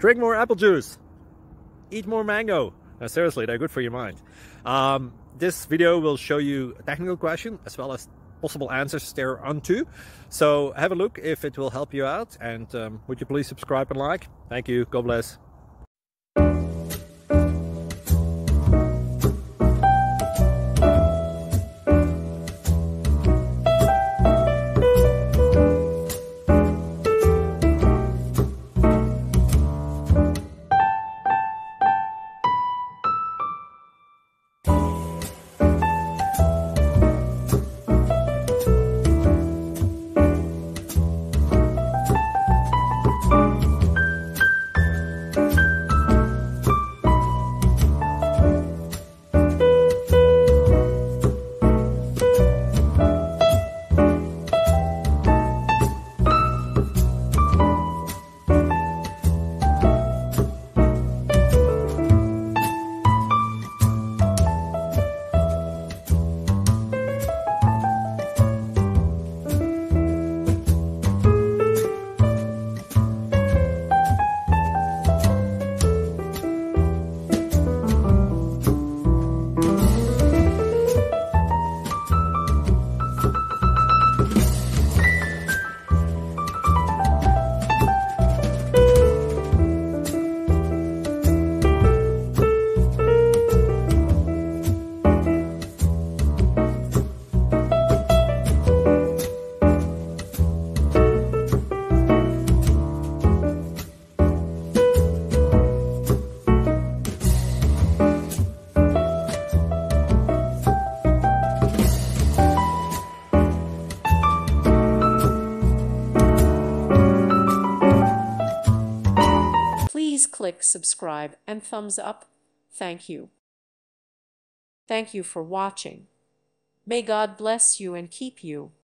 Drink more apple juice. Eat more mango. No, seriously, they're good for your mind. This video will show you a technical question as well as possible answers thereunto. So have a look if it will help you out, and would you please subscribe and like? Thank you. God bless. Please click subscribe and thumbs up. Thank you. Thank you for watching. May God bless you and keep you.